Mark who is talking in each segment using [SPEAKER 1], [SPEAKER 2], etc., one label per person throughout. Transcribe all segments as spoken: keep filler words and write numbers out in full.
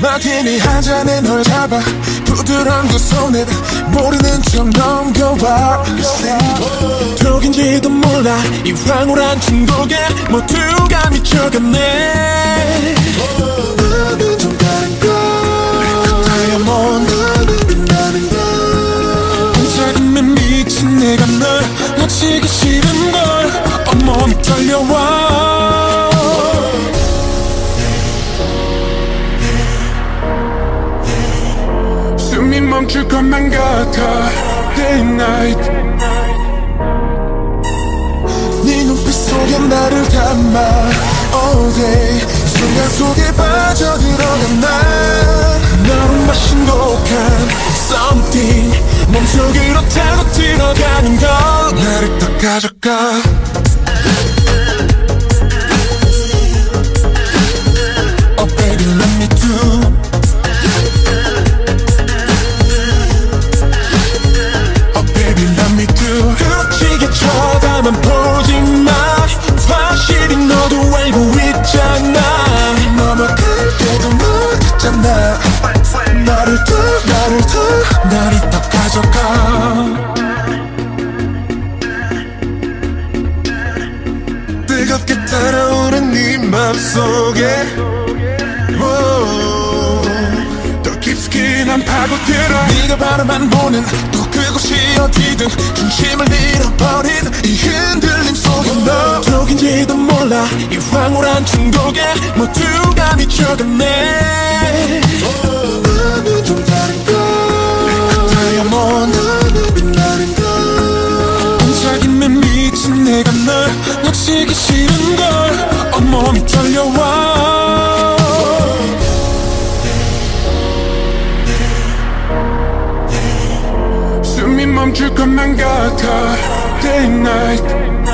[SPEAKER 1] 마티니 한 잔에 널 잡아 부드러운 그 손에 모르는 척 넘겨봐. 독인지도 몰라 이 황홀한 중독에 모두가 미쳐갔네. 나는 좀 다른 걸 다이아몬드 빛나는 걸 반짝임에 미친 내가 널 놓치기 싫은 걸 온몸이 떨려와. 숨이 멈출 것만 같아 Day and night. 네 눈빛 속에 나를 담아 All day. 순간 속에 빠져들어간 난 너로 마신 독한 Something 몸속으로 타고 들어가는 걸 나를 더 가져가. Oh baby let me do. 그렇게 쳐다만 보지마. 확실히 너도 알고 있잖아. 넘어갈 때도 못했잖아. 나를 더 나를 더 나를 더 가져가. 뜨겁게 따라오는 네 맘속에 더 깊숙이 난 파고들어. 네가 바라만 보는 또 그곳이 어디든 중심을 잃어버린 이 흔들림 속에 너 독인지도 몰라 이 황홀한 중독에 모두가 미쳐갔네. 나는 좀 다른 걸 다이아몬드 빛나는 걸 반짝임에 미친 내가 널 놓치기 싫은 걸 온몸이 떨려와. 숨이 멈출 것만 같아 Day and night.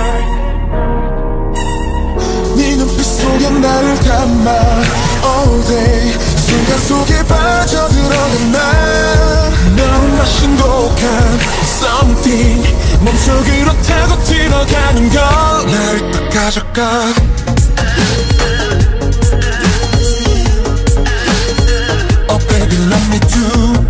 [SPEAKER 1] 네 눈빛 속에 나를 담아 All day. 순간 속에 빠져들어간 난 너로 마신 독한 Something 몸속으로 타고 들어가는 걸 나를 더 가져가. Oh baby let me do.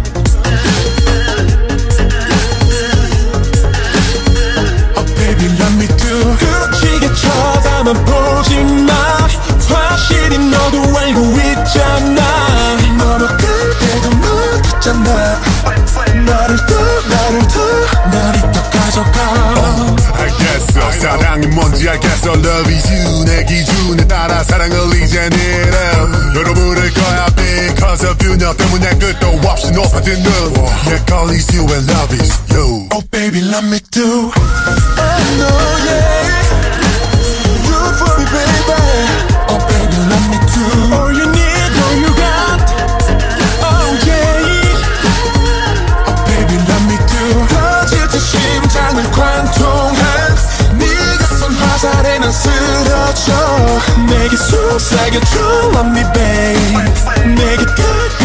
[SPEAKER 1] 그렇게 쳐다만 보지마. 확실히 너도 알고 있잖아. 넘어갈 때도 못했잖아. 나를 더 나를 더 나를 더 가져가.
[SPEAKER 2] uh, 알겠어 사랑이 뭔지 알겠어. Love is you 내 기준에 따라 사랑을 이제 내려 열어부를 거야 because of you. 너 때문에 끝도 없이 높아지는 내 call is you and love is you.
[SPEAKER 1] Oh baby let me do. I know yeah. Do it for me baby. Oh baby let me do. All you need all you got. Oh yeah. Oh baby let me do. 터질 듯 심장을 관통한 네가 쏜 화살에 난 쓰러져. 내게 속삭여줘 love me babe. 내게 끝